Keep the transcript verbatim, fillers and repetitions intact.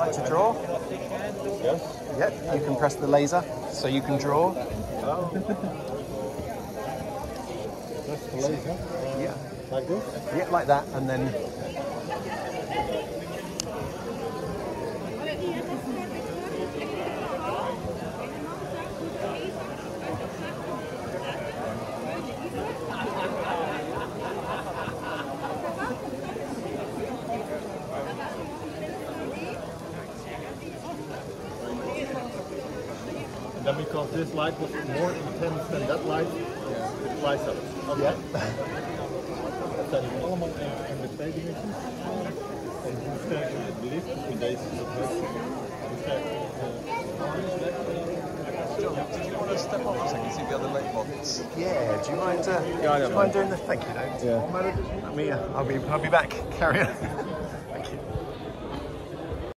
like to draw? Yes. Yep, you can press the laser so you can draw. Oh. Press the laser. Yeah. Like this? Yeah, like that, and then... Then because this light was more intense than that light, yeah. It lights up. Okay. Yeah. Dat zijn allemaal in de twee dimensies. En hoe sterker het licht in deze is het licht, hoe sterker John, did you want to step off a second, see the other late models? Yeah, do you mind, uh, Yeah, I do don't you mind mind. doing the... Thank you, though. Yeah. Let me, uh, I'll be, I'll be back. Carry on.